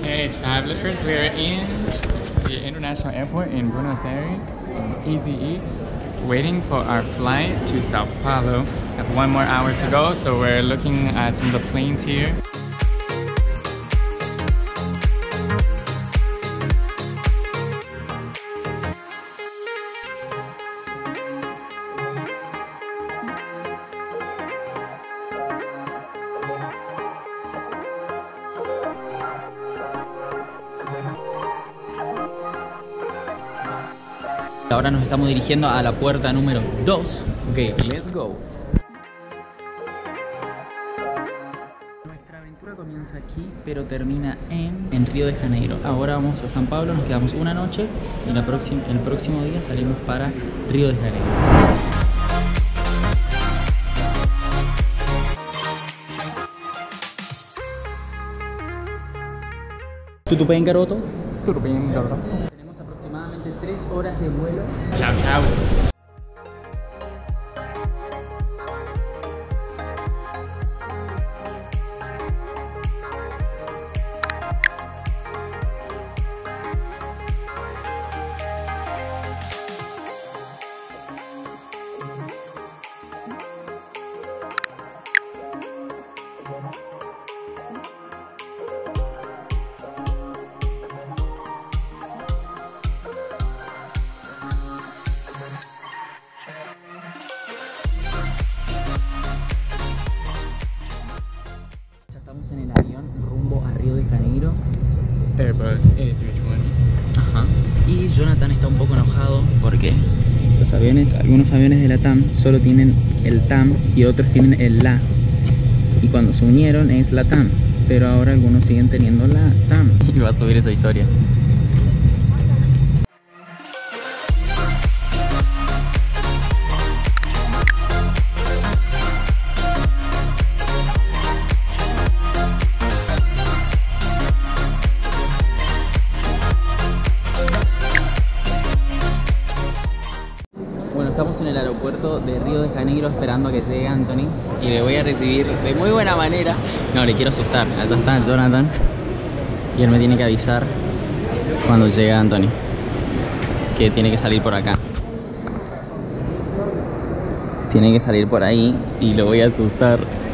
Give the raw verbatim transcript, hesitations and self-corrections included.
Hey travelers, we're in the international airport in Buenos Aires, in A Z E, waiting for our flight to Sao Paulo. We have one more hour to go, so we're looking at some of the planes here. Ahora nos estamos dirigiendo a la puerta número dos. Ok, let's go. Nuestra aventura comienza aquí, pero termina en, en Río de Janeiro. Ahora vamos a San Pablo, nos quedamos una noche y la próxima, el próximo día salimos para Río de Janeiro. ¿Tutupe en Garoto? Tutupe en Garoto. Tenemos aproximadamente tres horas de vuelo. Chao, chao. Estamos en el avión rumbo a Río de Janeiro. Airbus A three twenty. Ajá. Y Jonathan está un poco enojado porque los aviones, algunos aviones de la T A M solo tienen el T A M y otros tienen el L A. Y cuando se unieron es la T A M, pero ahora algunos siguen teniendo la T A M. Y va a subir esa historia. Bueno, estamos en el aeropuerto de Río de Janeiro esperando a que llegue Anthony y le voy a recibir de muy buena manera. No, le quiero asustar. Allá está Jonathan y él me tiene que avisar cuando llegue Anthony que tiene que salir por acá. Tiene que salir por ahí y lo voy a asustar.